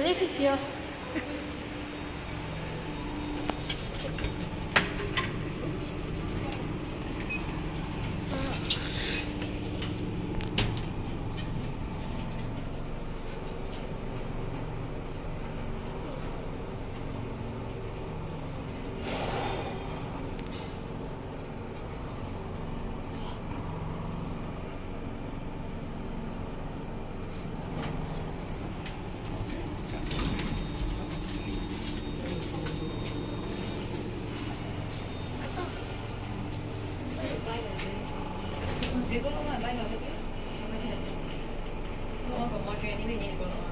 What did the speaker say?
lift is here. Dia kau nak main lah tadi. Macam mana? Kau mau training ni ni kau.